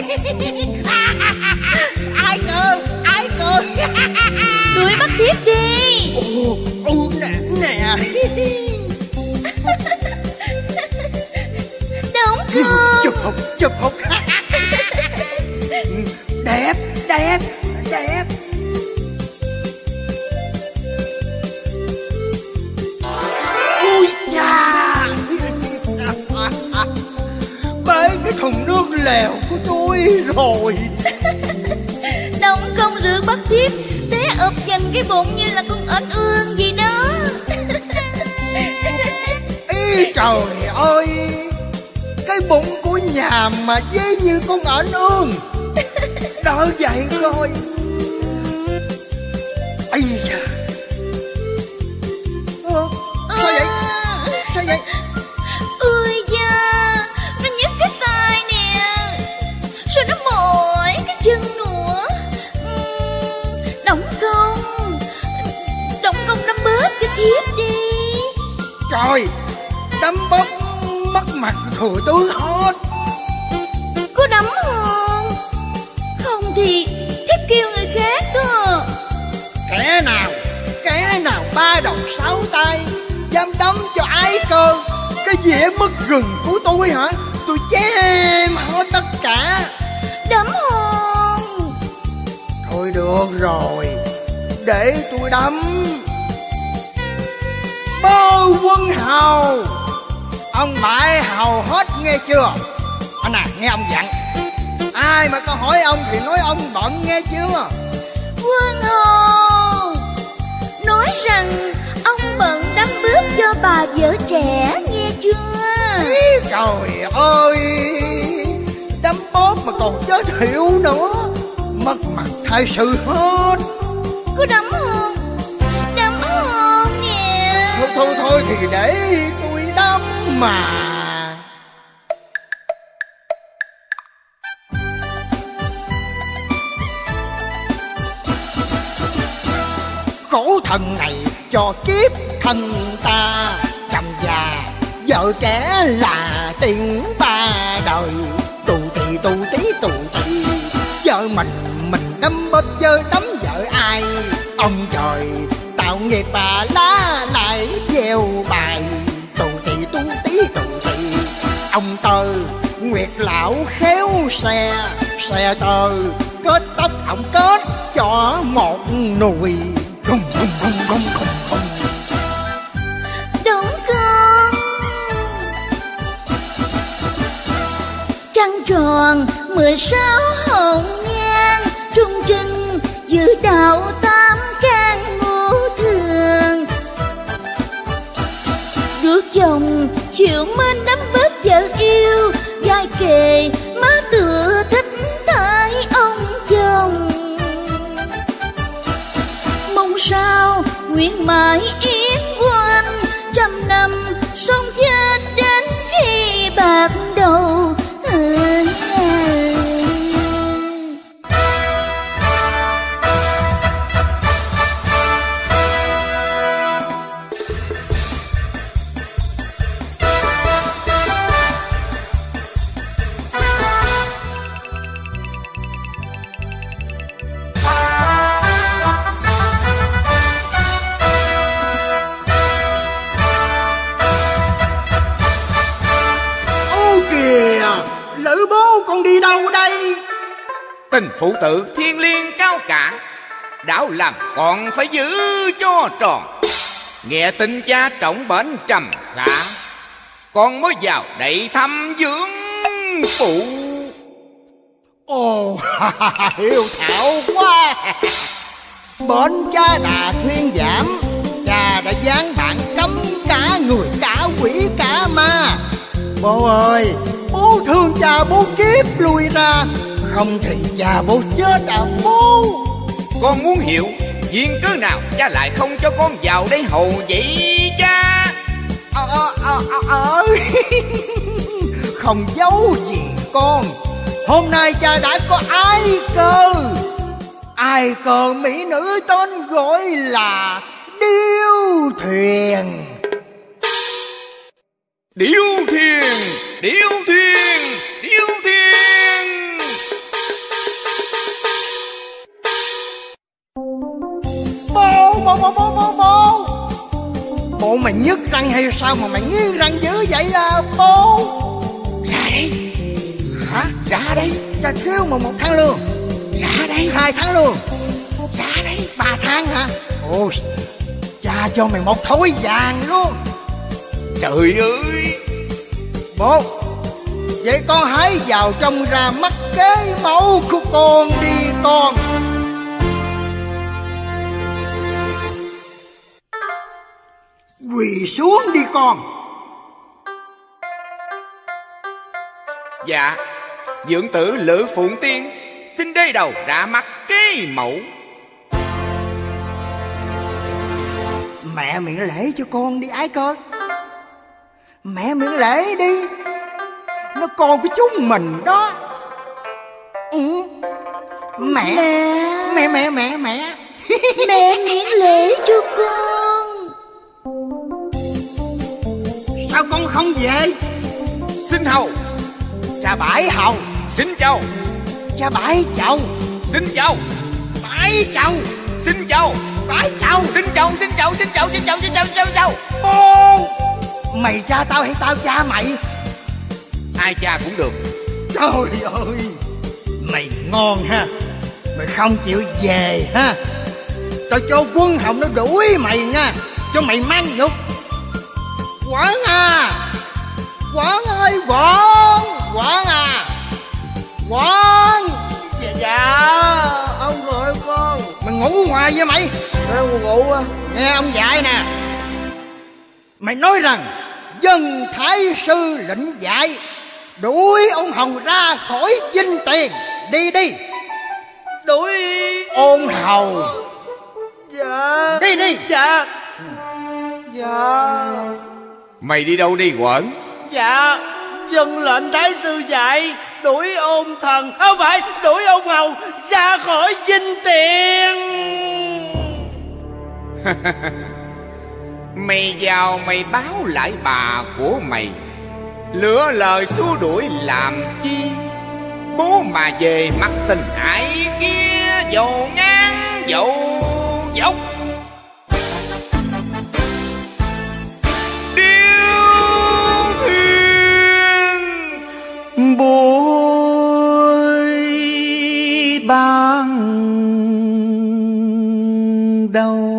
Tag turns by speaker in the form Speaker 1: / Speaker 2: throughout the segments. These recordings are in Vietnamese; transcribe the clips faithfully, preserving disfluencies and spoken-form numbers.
Speaker 1: Ai cơ, ai cơ.
Speaker 2: Đuổi bắt thiếp đi.
Speaker 1: Ồ, ồ, nè, nè.
Speaker 2: Đóng Cương.
Speaker 1: Chụp hụt, chụp hụt. Đẹp, đẹp, đẹp. Ui cha. Bế cái thùng nước lèo của tôi rồi.
Speaker 2: Đóng công rượt bắt thiếp, té ập dành cái bụng như là con ếch ương gì đó.
Speaker 1: Ý trời ơi, cái bụng của nhà mà dí như con ếch ương. Đỡ vậy coi. Ây da. Ờ, sao vậy? Sao vậy?
Speaker 2: Ôi da, nó nhức cái tay nè. Sao nó mỏi cái chân nữa. Đóng công, Đóng công đấm bóp cho thiếp đi.
Speaker 1: Trời, đấm bóp mất mặt thừa tướng hết.
Speaker 2: Có đấm không? Không thì thiếp kêu người khác đó.
Speaker 1: Kẻ nào, kẻ nào ba đầu sáu tay dám đấm cho ái cơ cái dĩa mất gừng của tôi hả? Tôi chém hết tất cả.
Speaker 2: Đấm không?
Speaker 1: Thôi được rồi, để tôi đấm. Bơ Quân Hầu, ông bại hầu hết nghe chưa? Anh à, nghe ông dặn, ai mà có hỏi ông thì nói ông bận nghe chưa?
Speaker 2: Quân Hầu nói rằng ông bận đấm bóp cho bà vợ trẻ, nghe chưa?
Speaker 1: Ý, trời ơi, đấm bóp mà còn giới thiệu nữa, mất mặt thay sự hết.
Speaker 2: Có đấm không? Đấm không nè?
Speaker 1: Thôi thôi thôi thì để tôi đấm mà. Khổ thần này cho kiếp thân ta, chồng già vợ trẻ là tiền ba đời. Tù tì tù tí tù tì, vợ mình mình đấm bóp chơi đấm vợ ai? Ông trời tạo nghiệp bà lá lại gieo bài. Tù tì tù tí tù tì, ông tơ nguyệt lão khéo xe, xe tơ kết tóc ông kết cho một nùi. Không không không không không không.
Speaker 2: Đúng con. Trăng tròn mười sáu hồng nhan, trung trinh giữ đạo tam can ngũ thường. Rước chồng chịu mến đắm bóp vợ yêu, vai kề má tựa thích thái ông chồng. Mong sao nguyện mãi yên quên, trăm năm sống chết đến khi bạc đầu.
Speaker 3: Tình phụ tử thiên liêng cao cả, đạo làm còn phải giữ cho tròn. Nghe tin cha trọng bệnh trầm khả, con mới vào đậy thăm dưỡng phụ.
Speaker 1: Ồ, hiếu thảo quá. Bệnh cha đã thuyên giảm, cha đã giáng bạn cấm cả người cả quỷ cả ma. Bố ơi, bố thương cha bố kiếp lui ra, không thì cha bố chết à bố.
Speaker 3: Con muốn hiểu duyên cớ nào cha lại không cho con vào đây hầu vậy cha?
Speaker 1: Ờ ờ ờ ờ không giấu gì con, hôm nay cha đã có ai cơ. Ai cơ mỹ nữ tên gọi là Điêu Thuyền.
Speaker 3: Điêu Thuyền, Điêu Thuyền, Điêu Thuyền.
Speaker 1: mày nhức răng hay sao mà mày nghiến răng dữ vậy à bố?
Speaker 3: Ra đây.
Speaker 1: Hả?
Speaker 3: Ra đây.
Speaker 1: Cha kêu mà một tháng luôn.
Speaker 3: Ra đây.
Speaker 1: Hai tháng luôn.
Speaker 3: Ra đây.
Speaker 1: Ba tháng hả? Ôi, cha cho mày một thỏi vàng luôn.
Speaker 3: Trời ơi.
Speaker 1: Bố, vậy con hãy vào trong ra mắt kế mẫu của con đi con. Quỳ xuống đi con.
Speaker 3: Dạ, dưỡng tử Lữ Phụng Tiên xin đây đầu ra mắt kế mẫu.
Speaker 1: Mẹ miễn lễ cho con đi ái coi. Mẹ miễn lễ đi. Nó con của chúng mình đó. Ừ. Mẹ Mẹ mẹ mẹ mẹ
Speaker 2: Mẹ miễn lễ cho con.
Speaker 1: Sao con không về?
Speaker 3: Xin hầu.
Speaker 1: Cha bãi hầu.
Speaker 3: Xin chào.
Speaker 1: Cha bãi chầu.
Speaker 3: Xin chào.
Speaker 1: Bãi chầu.
Speaker 3: Xin chào.
Speaker 1: Bãi chầu.
Speaker 3: Xin chào, xin chào, xin chào, xin chào, xin chào, xin chào, xin chào.
Speaker 1: Ô, mày cha tao hay tao cha mày?
Speaker 3: Ai cha cũng được.
Speaker 1: Trời ơi, mày ngon ha. Mày không chịu về ha. Tao cho quân hồng nó đuổi mày nha. Cho mày mang dục. Quảng à, Quảng ơi, Quảng, Quảng à, Quảng. Dạ dạ, ông gọi con. Mày ngủ ngoài vậy mày? Em ngủ á. Nghe ông dạy nè. Mày nói rằng dân thái sư lệnh dạy đuổi ông Hồng ra khỏi dinh tiền. Đi đi.
Speaker 4: Đuổi
Speaker 1: Ôn hầu.
Speaker 4: Dạ.
Speaker 1: Đi đi.
Speaker 4: Dạ. Dạ.
Speaker 3: Mày đi đâu đi Quẩn?
Speaker 4: Dạ, dân lệnh thái sư dạy đuổi ôn thần, không phải đuổi ông Hầu ra khỏi dinh tiền.
Speaker 3: Mày vào mày báo lại bà của mày, lửa lời xua đuổi làm chi? Bố mà về mặt tình ái kia dầu ngang dầu dốc. Điêu thuyền
Speaker 5: buổi ban đầu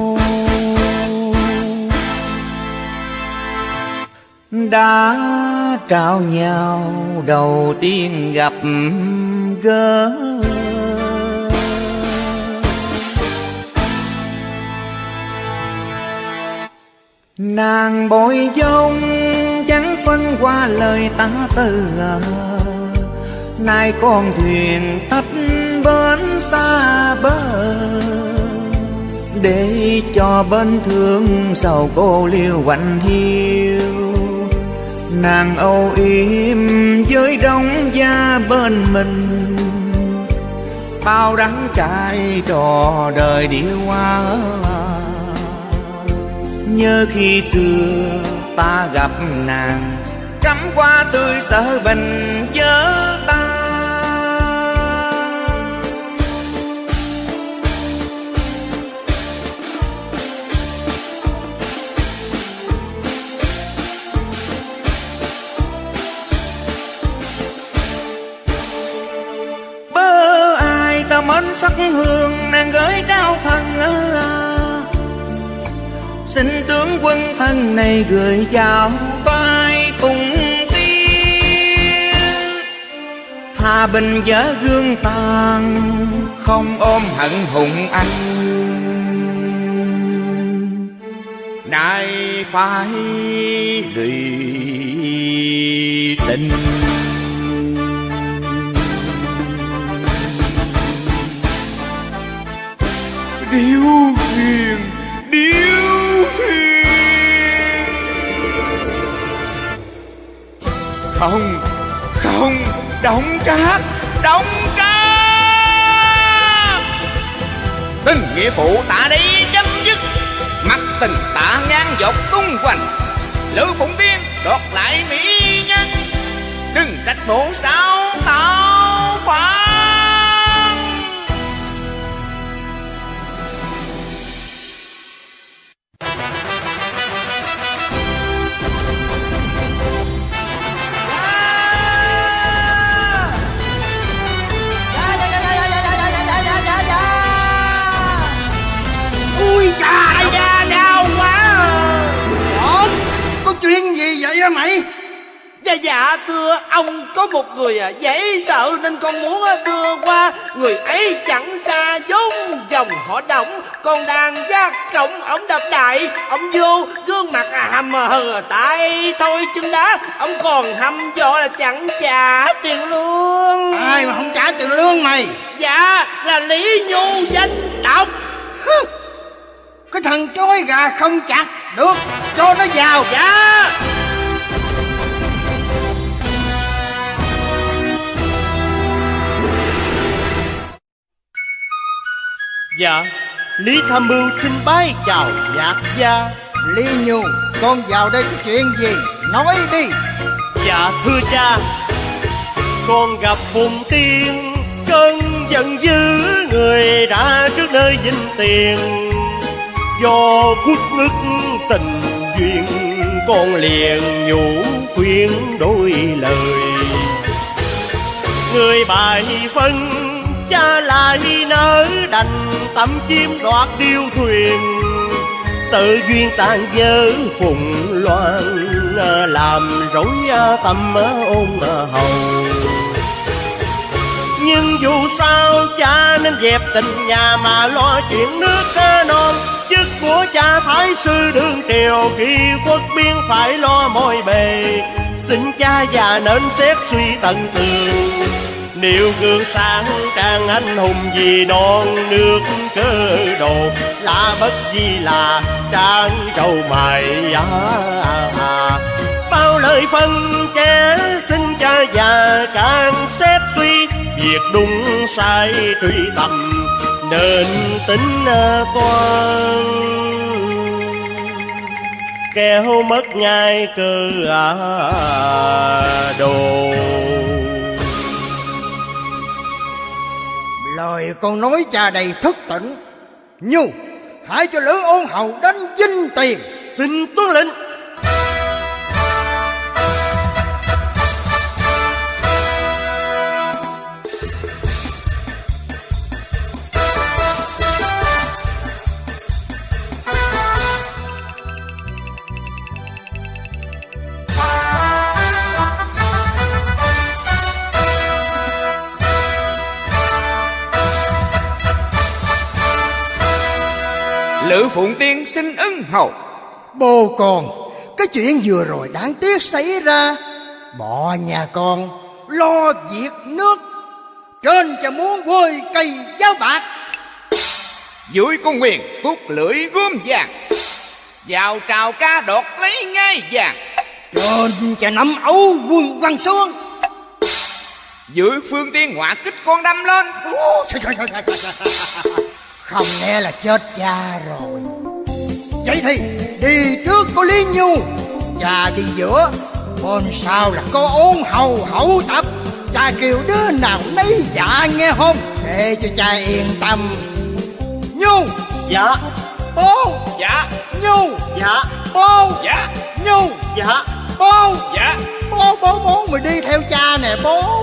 Speaker 5: đã trao nhau đầu tiên gặp gỡ. Nàng bội dông chẳng phân qua lời ta từ, nay con thuyền tách bến xa bờ, để cho bên thương sầu cô liêu quạnh hiu. Nàng âu yếm với đống da bên mình, bao đắng cay trò đời điêu hoa. Nhớ khi xưa ta gặp nàng, cắm qua tươi sợ bình nhớ ta. Bơ ai ta mến sắc hương nàng gửi trao thân ơi. Xin tướng quân thân này gửi chào vai phùng tiên. Thà bình vỡ gương tàn, không ôm hận hùng anh. Nay phải lụy tình.
Speaker 3: Điêu thuyền, điêu thuyền. Không, không, đóng trác, đóng trác. Tình nghĩa phụ ta đây chấm dứt, mặt tình ta ngang dọc tung hoành. Lữ Phụng Tiên đoạt lại mỹ nhân, đừng trách bộ sao tao phản.
Speaker 1: ra mày?
Speaker 4: Dạ dạ thưa ông, có một người dễ sợ nên con muốn đưa qua. Người ấy chẳng xa vốn dòng họ Đổng, con đang giác cổng ông đập đại. Ông vô gương mặt hầm hờ tại thôi chân đá, ông còn hăm dọ là chẳng trả tiền lương.
Speaker 1: Ai mà không trả tiền lương mày?
Speaker 4: Dạ là Lý Nhu danh độc.
Speaker 1: Cái thằng chói gà không chặt được, cho nó vào.
Speaker 4: Dạ.
Speaker 6: Dạ, Lý Tham Mưu xin bái chào nhạc gia.
Speaker 1: Lý Nhu, con vào đây có chuyện gì? Nói đi.
Speaker 6: Dạ thưa cha, con gặp Phùng Tiên, cơn giận dữ người đã trước nơi vinh tiền. Do quốc ngức tình duyên, con liền nhủ khuyên đôi lời. Người bài phân cha lại nỡ đành tâm chiếm đoạt điêu thuyền. Tự duyên tàn vỡ Phùng Loan, làm rối tâm ôn hầu. Nhưng dù sao cha nên dẹp tình nhà mà lo chuyện nước non. Chức của cha thái sư đương triều, khi quốc biên phải lo mọi bề. Xin cha già nên xét suy tận tường, nếu gương sáng trang anh hùng vì non nước cơ đồ. Là bất di là trang trầu mài giá. Bao lời phân trẻ xin cha già càng xét suy, việc đúng sai truy tầm nên tính toán. Kéo mất ngay cơ đồ.
Speaker 1: Lời con nói cha đầy thức tỉnh. Nhu, hãy cho Lữ Ôn Hầu đánh vinh tiền.
Speaker 6: Xin tuân lệnh.
Speaker 3: Lữ Phụng Tiên xin ưng hầu.
Speaker 1: Bố con, cái chuyện vừa rồi đáng tiếc xảy ra. Bỏ nhà con lo việc nước, trên cha muốn quơi cây giáo bạc,
Speaker 3: Dưới con quyền tuốt lưỡi gươm vàng, vào trào ca đột lấy ngai vàng.
Speaker 1: trên cha nắm ấu quân văn xuông,
Speaker 3: Dưới phương tiên họa kích con đâm lên.
Speaker 1: không nghe là chết cha rồi. Vậy thì đi trước có Lý Nhu, cha đi giữa, bên sau là có Ôn Hầu hậu tập. Cha kêu đứa nào nấy dạ nghe không, để cho cha yên tâm. Nhu.
Speaker 6: Dạ.
Speaker 1: Bố.
Speaker 3: Dạ.
Speaker 1: Nhu.
Speaker 6: Dạ.
Speaker 1: Bố.
Speaker 3: Dạ.
Speaker 1: Nhu.
Speaker 6: Dạ.
Speaker 1: Bố.
Speaker 3: Dạ.
Speaker 1: Bố bố bố mày đi theo cha nè bố.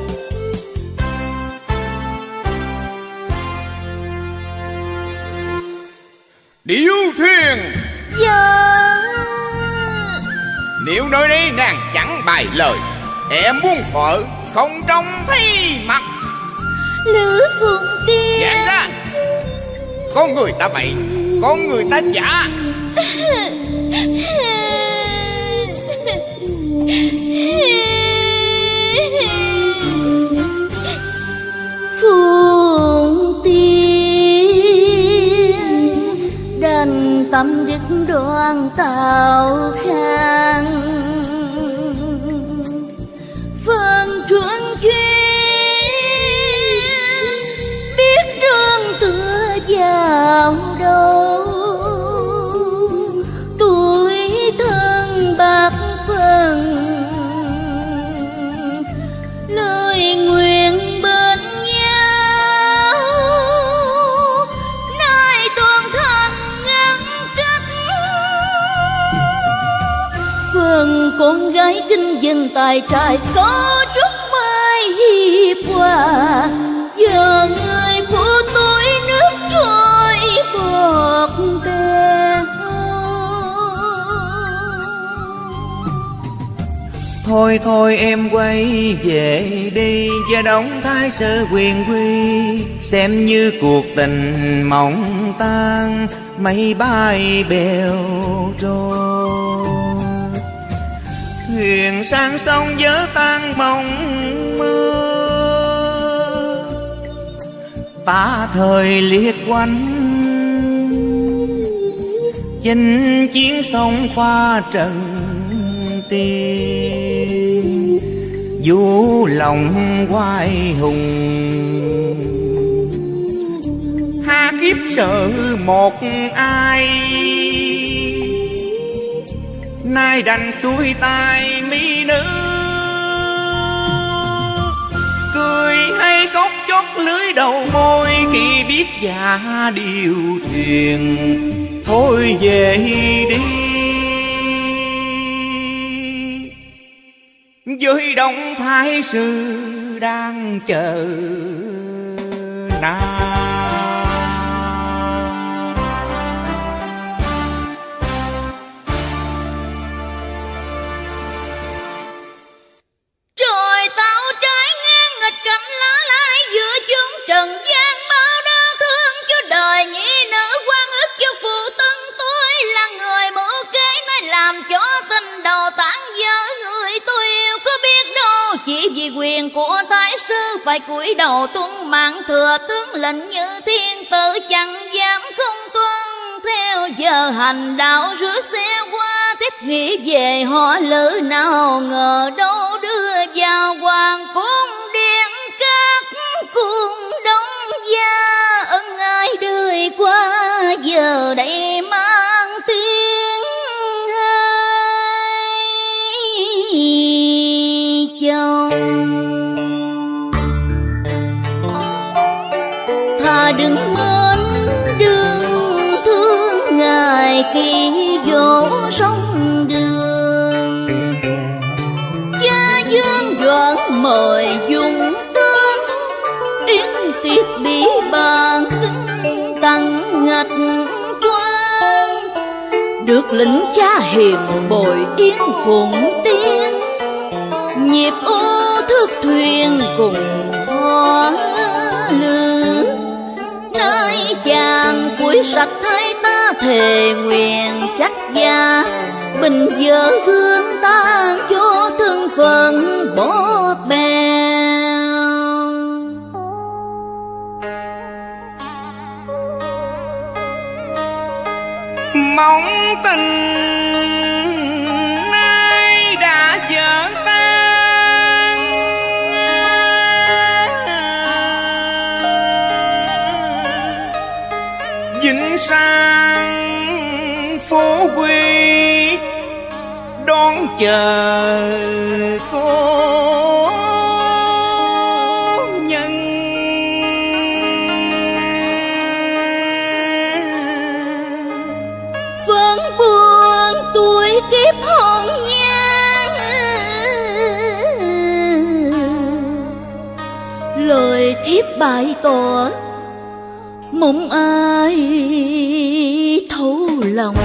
Speaker 3: Điêu Thuyền.
Speaker 2: Dạ.
Speaker 3: Nếu nơi đây nàng chẳng bài lời, em buông thợ không trông thấy mặt.
Speaker 2: Lữ Phụng Tiên.
Speaker 3: Giảng ra, con người ta bậy, con người ta giả.
Speaker 2: Phụng Tiên đành tâm đức đoan tạo khang, phần truân chuyên biết rương tựa vào đâu. Tuổi thân bạc phần lời nguyện bên nhau, nay toàn thành ngăn cách. Phần con gái kinh dân tài trai có trúc mai hiệp hòa, giờ người phụ tôi nước trôi bọt bè.
Speaker 5: Thôi thôi em quay về đi, và đóng thái sơ quyền quy, xem như cuộc tình mộng tan, mây bay bèo trôi. Thuyền sang sông vỡ tan mộng mơ, ta thời liệt quanh, chinh chiến sông pha trần tiên, du lòng oai hùng.
Speaker 3: Ha kiếp sợ một ai, nay đành xuôi tay mỹ nữ, cười hay khóc chót lưới đầu môi, khi biết già điều thuyền thôi về đi. Với đông thái sư đang chờ nàng.
Speaker 2: Trời tạo trái ngang nghịch cảnh lá lai giữa chốn trần gian, bao đau thương cho đời nhị nữ quan ức cho phụ thân. Tôi là người mưu kế nên làm cho tình đầu tán vỡ, người tôi yêu có biết đâu chỉ vì quyền của thái sư phải cúi đầu tuân mạng thừa tướng lệnh như thiên tử, chẳng dám không tuân theo giờ hành đạo rửa xe qua. Tiếp nghĩ về họ lữ nào ngờ đâu đưa vào hoàng cung điện các cung đông gia, ân ai đời qua giờ đây mang tiếng hai chồng. Thà đừng mến đương thương ngài kỳ dỗ sông đường, cha dương doãn mời dùng tướng, yến tiệc bị bàn khinh tặng ngạch quan. Được lĩnh cha hiền bồi yến phụng tiên, nhịp ô thức thuyền cùng hoa lửa. Nay chàng phủi sạch hai ta thề nguyện chắc gia, bình vợ gương ta cho thân phận bỏ bèo.
Speaker 3: Mong tình nay đã vỡ tan, vĩnh sang phú quý đón chờ cô nhân.
Speaker 2: Phấn buồn tuổi kiếp hôn nhân, lời thiếp bày tỏ mong ai thấu lòng.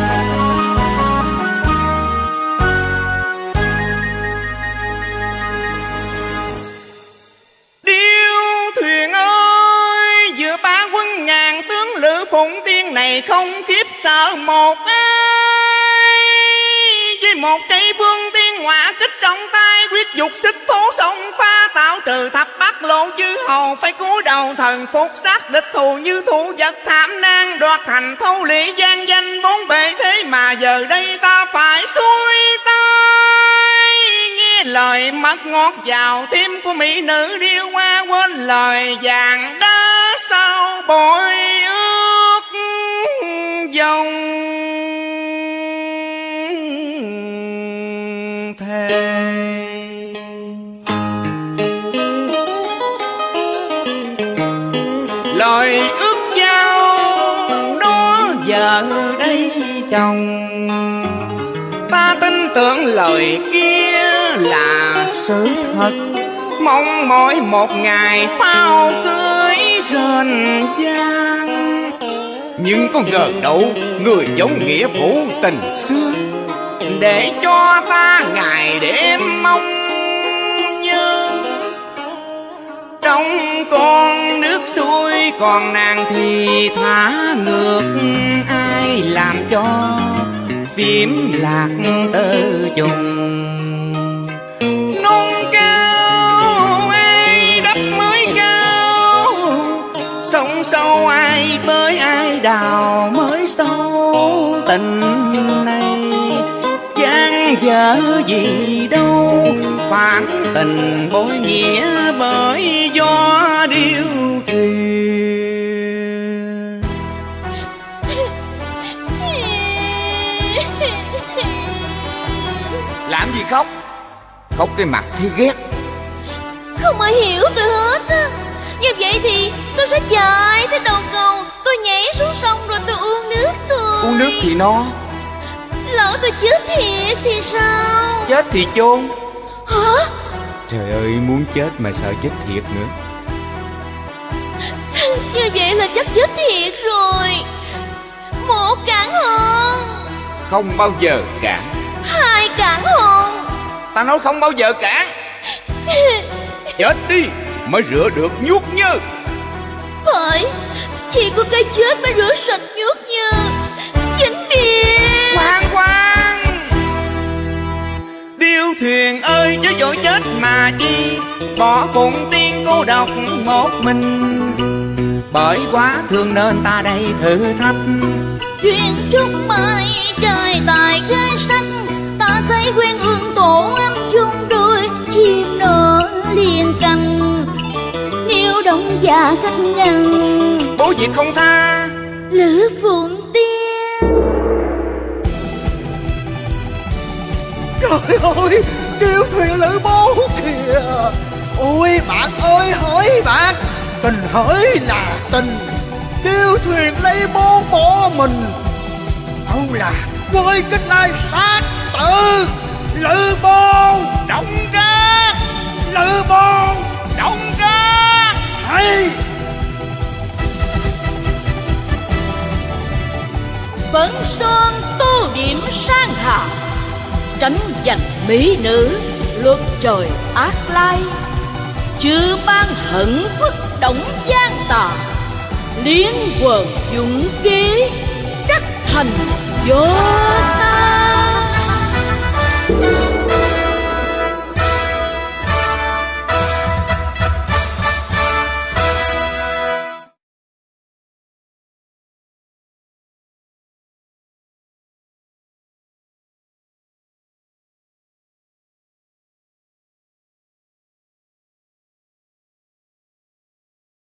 Speaker 3: Điêu thuyền ơi, giữa ba quân ngàn tướng lữ phụng tiên này không khiếp sợ một ai. Với một cây phương tiên hỏa kích trong tay, quyết dục xích thố sông pha tạo trừ thập bát lộ chư hầu, phải cúi đầu thần phục sát địch thù như thủ vật thảm nan, đoạt thành thâu lý gian danh bốn bề thế mà giờ đây ta phải xuôi tay. Nghe lời mất ngọt vào tim của mỹ nữ điêu hoa, quên lời vàng đá sau bội ước dòng thề. Lời ước giao đó giờ đây chồng, ta tin tưởng lời kia là sự thật, mong mỏi một ngày phao cưới rền vang. Nhưng có ngờ đâu người giống nghĩa phụ tình xưa, để cho ta ngày đêm mong
Speaker 5: đông con nước xuôi, còn nàng thì thả ngược ai làm cho phím lạc tơ trùng. Non cao ai đắp mới cao, sông sâu ai bơi ai đào mới sâu. Tình này gian dở gì đâu, phản tình bối nghĩa bởi gió điêu thuyền.
Speaker 3: Làm gì khóc? Khóc cái mặt thì ghét.
Speaker 2: Không ai hiểu tôi hết á. Như vậy thì tôi sẽ chạy tới đầu cầu, tôi nhảy xuống sông rồi tôi uống nước thôi.
Speaker 3: Uống nước thì no.
Speaker 2: Lỡ tôi chết thiệt thì sao?
Speaker 3: Chết thì chôn.
Speaker 2: Hả?
Speaker 3: Trời ơi, muốn chết mà sợ chết thiệt nữa.
Speaker 2: Như vậy là chắc chết thiệt rồi. Một cản hồn.
Speaker 3: Không bao giờ cản.
Speaker 2: Hai cản hồn.
Speaker 3: Ta nói không bao giờ cản. Chết đi mới rửa được nhút nhơ.
Speaker 2: Phải, chỉ có cái chết mới rửa sạch nhút nhơ. Vĩnh biệt.
Speaker 5: Khoan khoan, điêu thuyền ơi chớ vội chết mà chi, bỏ phụng tiên cô độc một mình. Bởi quá thương nên ta đây thử thách,
Speaker 2: Duyên trúc mai trời tài ghê sách, ta xây quen ương tổ âm chung đôi chim nở liền cành. Nếu đông già cách ngăn,
Speaker 5: bố việc không tha
Speaker 2: Lữ Phụng Tiên.
Speaker 1: Trời ơi, điêu thuyền Lữ Bố kìa. Ôi bạn ơi hỡi bạn, tình hỡi là tình, điêu thuyền lấy bố bỏ mình. Đâu là quay kinh lai sát tử. Lữ Bố động ra, Lữ Bố động ra. Hay
Speaker 2: Vẫn son tô điểm sang hà, tránh giành mỹ nữ luật trời ác lai. Chưa ban hận bất động gian tà, liên quần dũng kế đắc thành gió.